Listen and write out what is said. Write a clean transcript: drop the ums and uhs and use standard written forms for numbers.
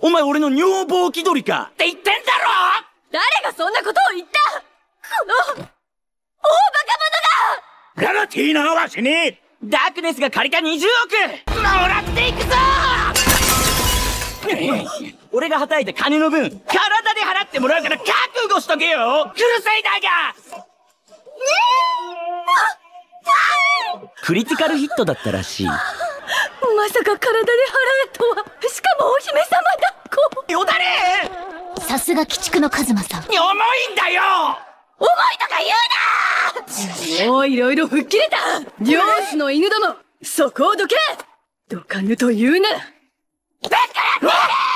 お前俺の女房気取りかって言ってんだろ。 誰がそんなことを言った。この大バカ者が。 ララティーナはわしにダークネスが借りた20億もらっていくぞ。俺がはたいた金の分体で払ってもらうから覚悟しとけよクルセイダーが。クリティカルヒットだったらしい。 まさか体で払えとは。しかもお姫様抱っこ。 よだれ。 さすが鬼畜のカズマさん。 重いんだよ。 重いとか言うな。もういろいろ吹っ切れた。漁師の犬ども、そこをどけ。どかぬと言うならだから